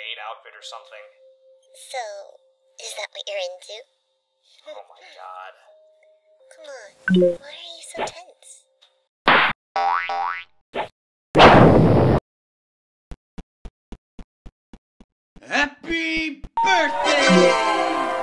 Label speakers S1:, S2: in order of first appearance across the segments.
S1: maid outfit or something.
S2: So, is that what you're into?
S1: Oh my god.
S2: Come on, why are you so tense?
S3: Happy birthday!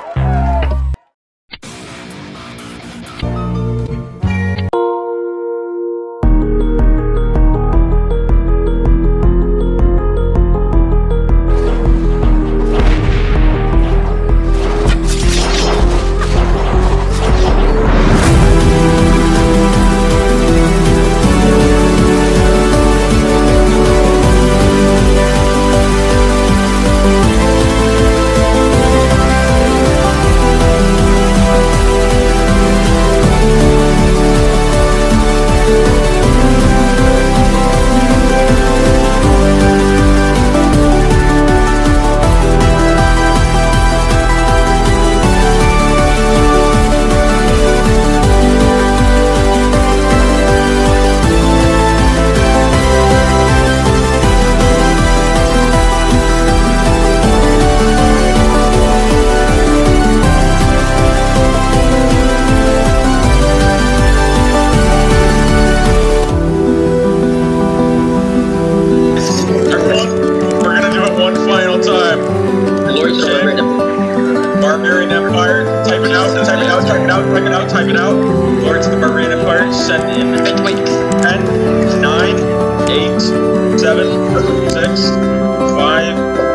S3: Barbarian Empire, type it out, type it out, type it out, type it out, type it out. Lords of the Barbarian Empire, send in 10, 9, 8, 7, 6, 5,